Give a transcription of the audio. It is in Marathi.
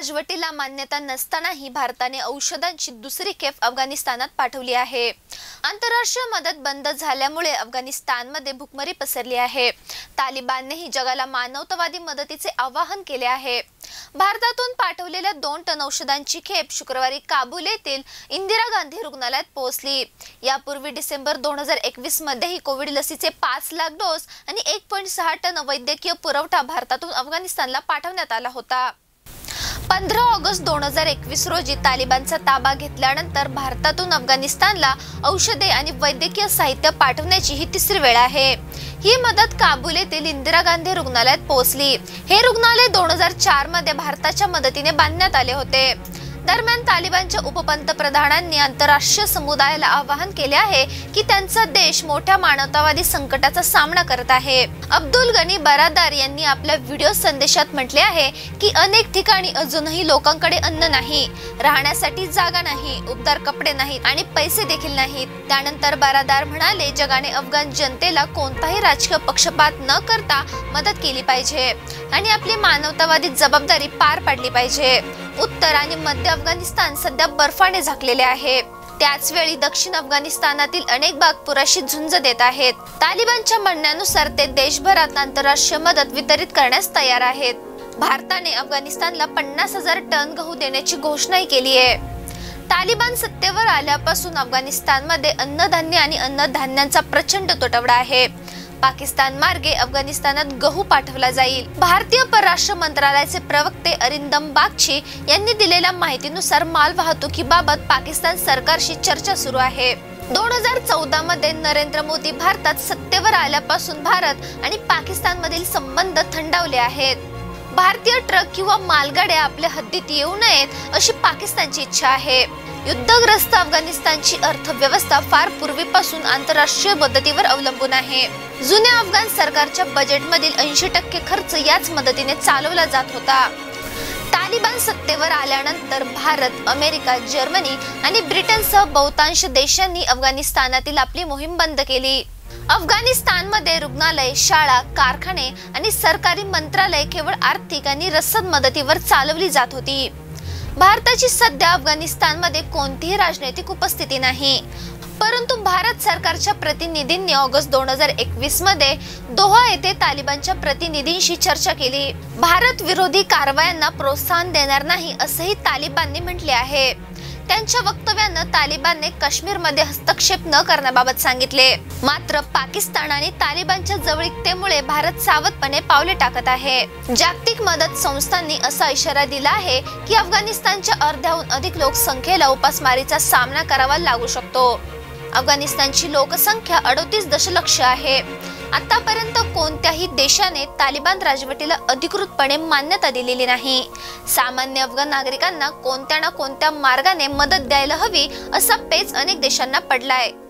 राजवटीला मान्यता नसतानाही भारताने औषधांची दुसरी खेप अफगाणिस्तानात पाठवली आहे। आंतरराष्ट्रीय मदत बंद झाल्यामुळे अफगाणिस्तानमध्ये भूकमारी पसरली आहे। तालिबाननेही जगाला मानवतावादी मदतीचे आवाहन केले आहे। भारतातून पाठवलेल्या 2 टन औषधांची खेप शुक्रवारी काबूल येथील इंदिरा गांधी रुग्णालयात पोहोचली। यापूर्वी डिसेंबर 2021 मध्येही कोविड लसीचे 5 लाख डोस आणि 1.6 टन वैद्यकीय पुरवठा भारतातून अफगाणिस्तानला पाठवण्यात आला होता। 15 ऑगस्ट 2021 रोजी तालिबानचा ताबा घेतल्यानंतर भारतातून अफगाणिस्तानला औषधे आणि वैद्यकीय साहित्य पाठवण्याची ही तिसरी वेळ आहे। ही मदत काबूल येथील इंदिरा गांधी रुग्णालयात पोहोचली। हे रुग्णालय 2004 मध्ये भारताच्या मदतीने बांधण्यात आले होते। दरम्यान तालिबानच्या उपपंतप्रधानांनी आंतरराष्ट्रीय समुदायाला आवाहन केले आहे की त्यांचा देश मोठ्या मानवतावादी संकटाचा सामना करत आहे। अब्दुल गनी बरादार यांनी आपल्या व्हिडिओ संदेशात म्हटले आहे की अनेक ठिकाणी अजूनही लोकांकडे अन्न नाही, राहण्यासाठी जागा नाही, उबदार कपडे नाहीत आणि पैसे देखील नाहीत। त्यानंतर बरादार म्हणाले, जगाने अफगाण जनतेला कोणताही राजकीय पक्षपात न करता मदत केली पाहिजे आणि आपली मानवतावादी जबाबदारी पार पाडली पाहिजे। उत्तर आणि मध्य अफगाणिस्तान सध्या बर्फाने झाकलेले आहे। त्याच वेळी दक्षिण अफगाणिस्तानातील अनेक भाग पुराशी झुंज देत आहेत। तालिबानच्या म्हणण्यानुसार ते देशभरात आंतरराष्ट्रीय मदत वितरित करण्यास तयार आहेत। भारताने अफगाणिस्तानला 50,000 टन गहू देण्याची घोषणाही केली आहे। तालिबान सत्तेवर आल्यापासून अफगाणिस्तानमध्ये अन्नधान्य आणि अन्नधान्यांचा प्रचंड तुटवडा आहे। पाकिस्तान मार्गे अफगाणिस्तानात गहू पाठवला जाईल। भारतीय परराष्ट्र मंत्रालयाचे प्रवक्ते अरिंदम बागची यांनी दिलेल्या माहितीनुसार माल वाहतुकीबाबत पाकिस्तान सरकारशी चर्चा सुरू आहे। 2014 मध्ये नरेंद्र मोदी भारतात सत्तेवर आल्यापासून भारत आणि पाकिस्तान मधील संबंध थंडावले आहेत। भारतीय ट्रक किंवा मालगाड्या आपल्या हद्दीत येऊ नयेत अशी पाकिस्तानची इच्छा आहे। युद्धग्रस्त अफगाणिस्तानची अर्थव्यवस्था फार पूर्वीपासून आंतरराष्ट्रीय मदतीवर अवलंबून आहे। जुन्या अफगाण सरकारच्या बजेटमधील 80% खर्च याच मदतीने चालवला जात होता। तालिबान सत्तेवर आल्यानंतर भारत, अमेरिका, जर्मनी आणि ब्रिटनसह बहुतांश देशांनी अफगाणिस्तानातील आपली मोहीम बंद केली। अफगाणिस्तानमध्ये रुग्णालय, शाळा, कारखाने आणि सरकारी मंत्रालय केवळ आर्थिक आणि रसद मदतीवर चालवली जात होती। भारताची सध्या अफगाणिस्तानमध्ये कोणतीही राजनैतिक उपस्थिती नाही, परंतु भारत सरकारच्या प्रतिनिधींनी ऑगस्ट 2021 मध्ये दोहा येथे तालिबानच्या प्रतिनिधींशी चर्चा केली। भारत विरोधी कारवायांना प्रोत्साहन देणार नाही असेही तालिबानने म्हटले आहे। त्यांच्या वक्तव्यानं तालिबानने काश्मीरमध्ये हस्तक्षेप न करण्याबाबत सांगितले। मात्र पाकिस्तान आणि तालिबानच्या जवळीकतेमुळे भारत सावधपणे पावले टाकत आहे। जागतिक मदत संस्थांनी असा इशारा दिला आहे की अफगाणिस्तानच्या अर्ध्याहून अधिक लोकसंख्येला उपासमारीचा सामना करावा लागू शकतो। अफगाणिस्तानची लोकसंख्या 38 दशलक्ष आहे। आतापर्यंत कोणत्याही देशाने तालिबान राजवटीला अधिकृतपणे मान्यता दिलेली नाही। सामान्य अफगाण नागरिकांना कोणत्या ना कोणत्या मार्गाने मदत द्यायला हवी असा पेच अनेक देशांना पडलाय।